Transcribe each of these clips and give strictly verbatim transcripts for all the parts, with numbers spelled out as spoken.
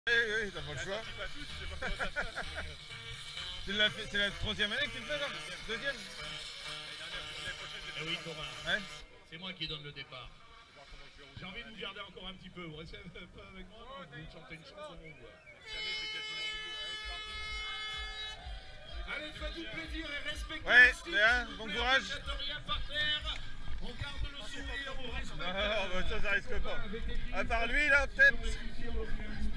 Oui, oui, t'as pas le choix. C'est la troisième année que tu le fais là? Deuxième? Eh oui, Thomas. Ouais. C'est moi qui donne le départ. J'ai envie de vous garder encore un petit peu. Vous restez pas avec moi? Vous chantez une chanson. Allez, faites-vous plaisir et respectez. Ouais, Léa, bon courage. On garde le sourire, on respecte. Non, non, bah ça, ça risque pas. À part lui, là, peut-être. Passez une bonne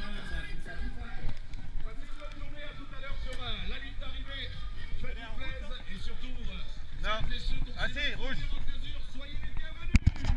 journée, à tout à l'heure sur la ligne d'arrivée. Faites-vous plaisir et surtout, non. Ah si, rouge. Soyez les bienvenus.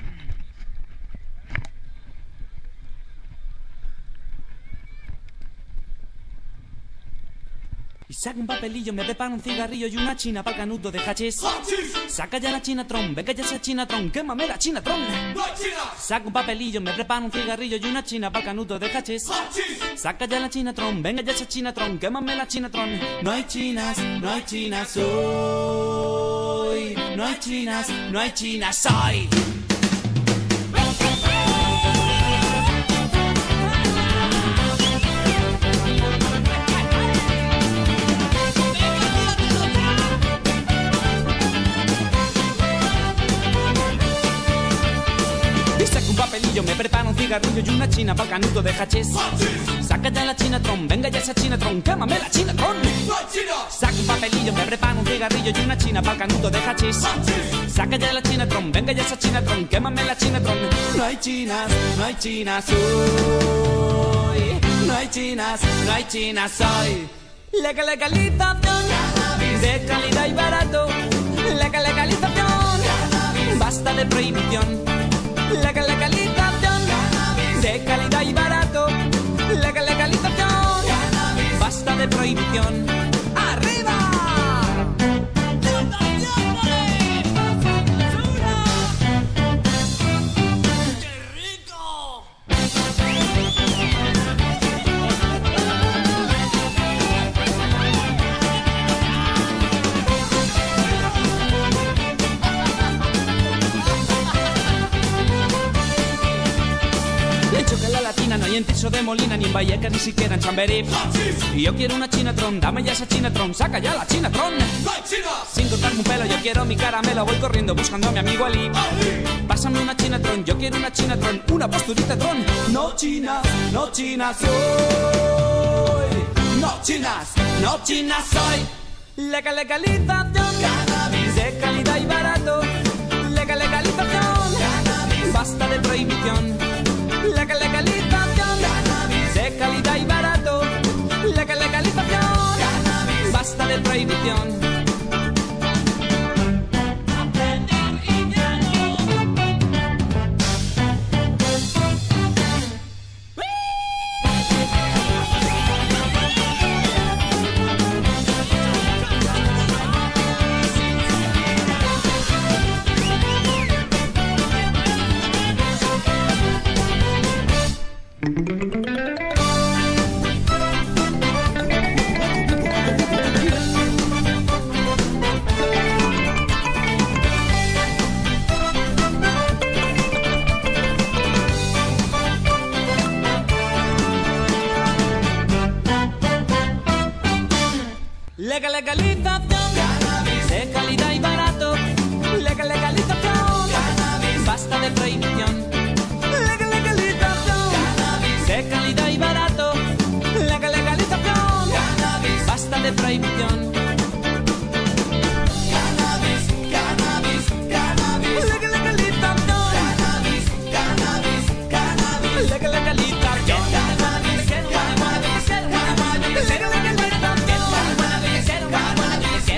Y saca un papelillo, me prepara un cigarrillo y una china para canuto de hachís. Saca ya la chinatron, venga ya esa chinatron, quémame la chinatron. Saca un papelillo, me prepara un cigarrillo y una china para canuto de hachís. Saca ya la chinatron, venga ya esa chinatron, quémame la chinatron. No hay chinas, no hay chinas hoy. No hay chinas, no hay chinas hoy. Papelillo, me preparo un cigarrillo y una china pa'l canuto de hachís. Saca ya la chinatron, venga ya esa chinatron, quémame la chinatron. Saca un papelillo, me preparo un cigarrillo y una china pa'l canuto de hachís. Saca ya la chinatron, venga ya esa chinatron, quémame la chinatron. No hay chinas, no hay chinas hoy. No hay chinas, no hay chinas hoy. Legal legalización de calidad y barato. Legal legalización, basta de prohibición. La legalización de calidad y barato. La legalización, basta de prohibición. ¡Arriba! ¡Qué rico! Que la latina no hay en Tirso de Molina, ni en Vallecas, ni siquiera en Chamberí. Y yo quiero una chinatron, dame ya esa chinatron, saca ya la chinatron. Sin cortarme un pelo, yo quiero mi caramelo, voy corriendo buscando a mi amigo Ali. Pásame una chinatron, yo quiero una chinatron, una posturita tron. No chinas, no chinas soy. No chinas, no chinas soy. Legal legalización, cannabis de calidad y barato. Legal legalización, cannabis, basta de prohibición. La legalización, cannabis de calidad y barato. La legalización, cannabis, basta de prohibición. Legal legalización, cannabis de calidad y barato. Legal legalización, cannabis, basta de prohibición. Legal legalización, cannabis de calidad y barato. Legal legalización, cannabis, basta de prohibición. Cannabis, cannabis, cannabis. Legal legalización, cannabis, cannabis, cannabis. Legal legalización, cannabis, cannabis, cannabis. Legal legalización.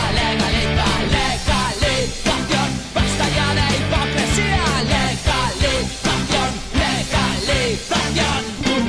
legalizzazione, basta ya de hipocresía, legalización, legalización.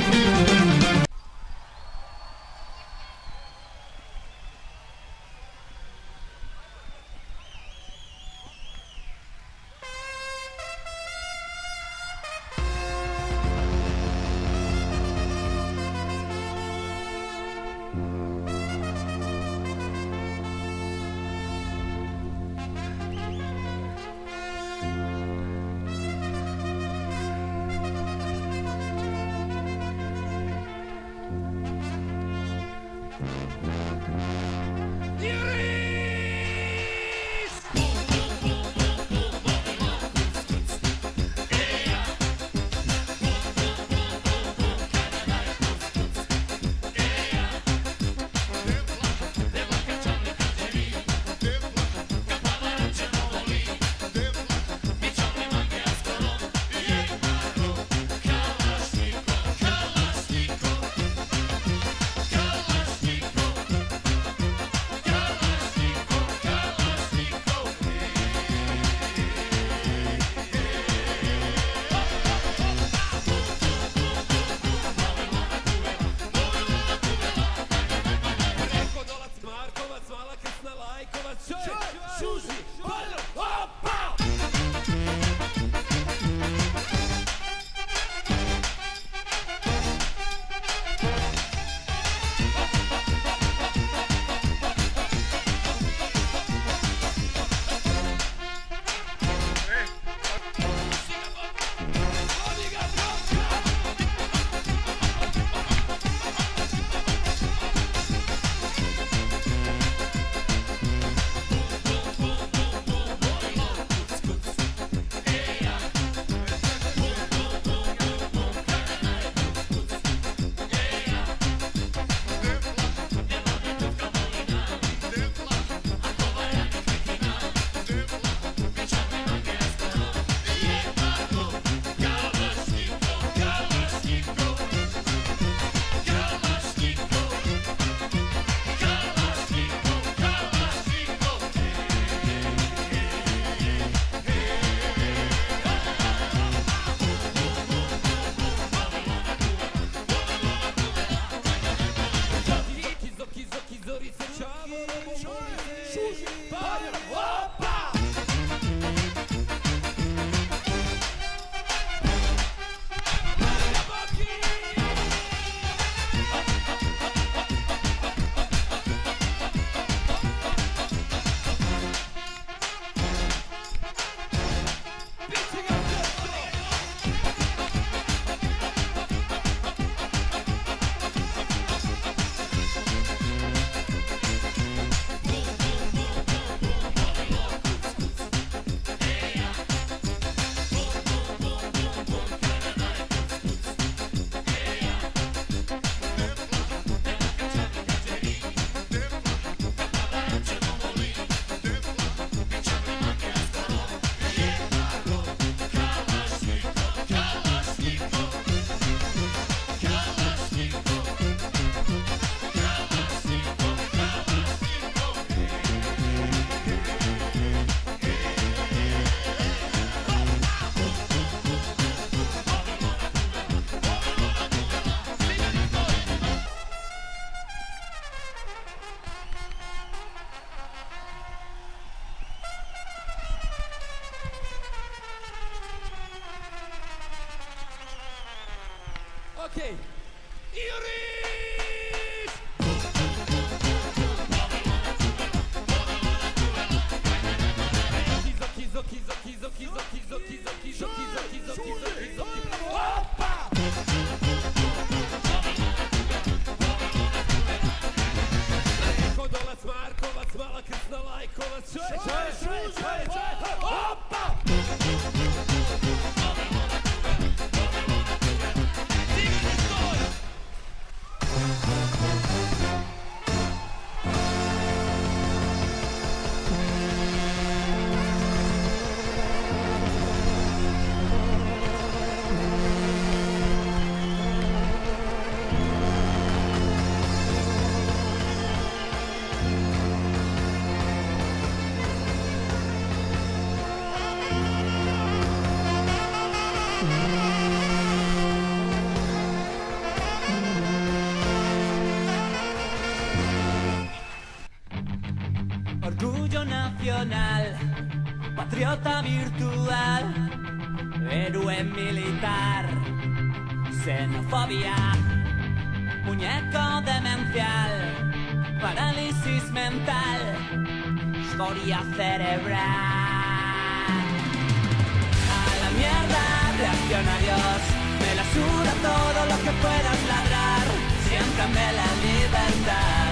Okay. Iris! Kizo, kizo, kizo, kizo, kizo, kizo, kizo, kizo, kizo, kizo, kizo, kizo, Opa! Kodolac, Markovac, Mala Krsna, Lajkovac, Čaj, čaj, čaj, čaj, čaj, Opa! Orgullo nacional, patriota virtual, héroe militar, xenofobia, muñeco demencial, parálisis mental, escoria cerebral. A la mierda, reaccionarios, me la suda todo lo que puedas ladrar, siéntame la libertad.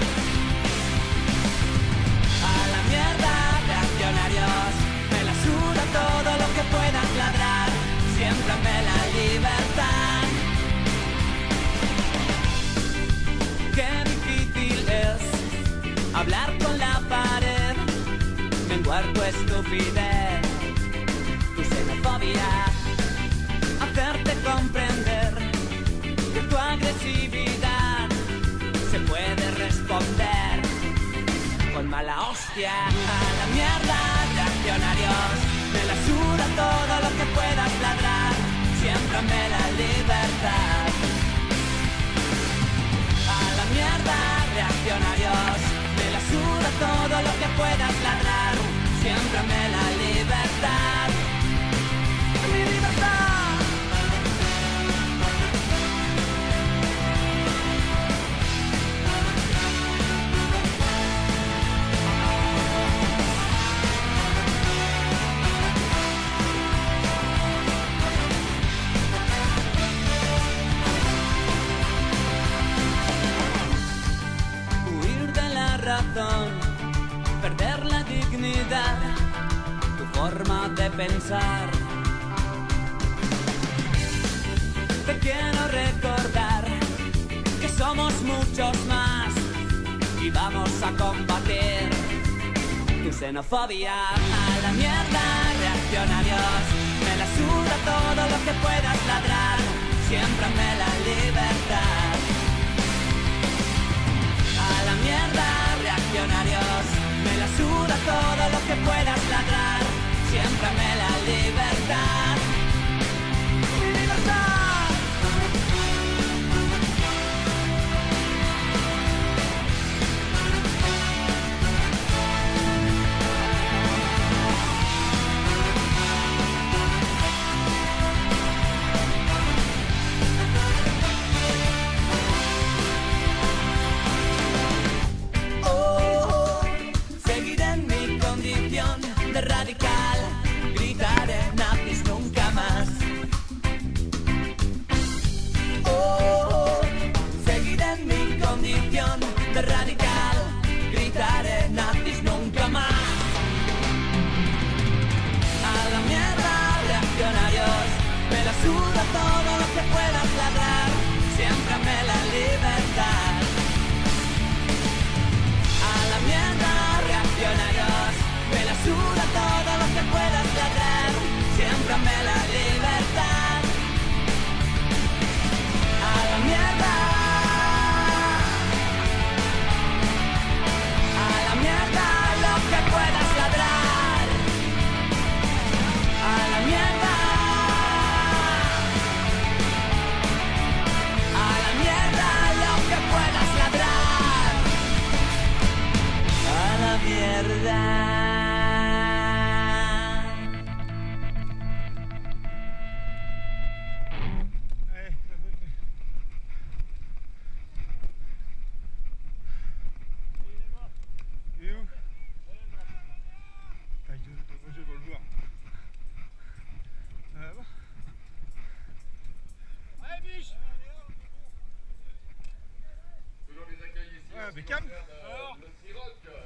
A la mierda, reaccionarios, me la suda todo lo que puedas ladrar, siéntame la libertad. Qué difícil es hablar con la pared, menguar tu estupidez, tu xenofobia, hacerte comprender que tu agresividad se puede responder con mala hostia. A la mierda, reaccionarios, me la suda todo lo que puedas ladrar, siéntame la libertad. A la mierda, reaccionarios, me la suda todo lo que puedas ladrar, siéntame la libertad. Mi libertad. Razón, perder la dignidad, tu forma de pensar. Te quiero recordar que somos muchos más y vamos a combatir tu xenofobia. A la mierda, reaccionarios, me la suda todo lo que puedas ladrar, siéntame la libertad. A la mierda, reaccionarios, me la suda todo lo que puedas ladrar, siéntame la libertad. Mi libertad. De radical, gritaré nazis nunca más. Oh, seguiré en mi condición de radical, gritaré nazis nunca más. A la mierda, reaccionarios, me la suda todo lo que puedas ladrar, siéntame la libertad. A la mierda, reaccionarios, me la suda todo lo que puedas ladrar, siéntame la libertad. A la mierda. A la mierda lo que puedas ladrar. A la mierda. A la mierda lo que puedas ladrar. A la mierda. Beckham. Le Ciroc.